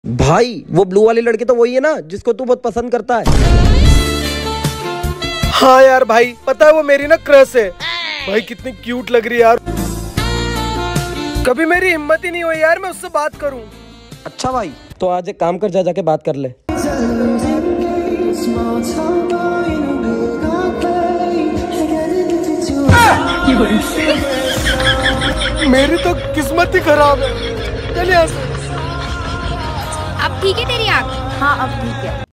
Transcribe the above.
भाई वो ब्लू वाली लड़की तो वही है ना जिसको तू बहुत पसंद करता है। हाँ यार भाई, पता है वो मेरी ना क्रश है। भाई कितनी क्यूट लग रही है यार। कभी मेरी हिम्मत ही नहीं हुई यार मैं उससे बात करूं। अच्छा भाई, तो आज एक काम कर, जा जाके बात कर ले। मेरी तो किस्मत ही खराब है। चल यहाँ से। अब ठीक है तेरी आँख? हाँ अब ठीक है।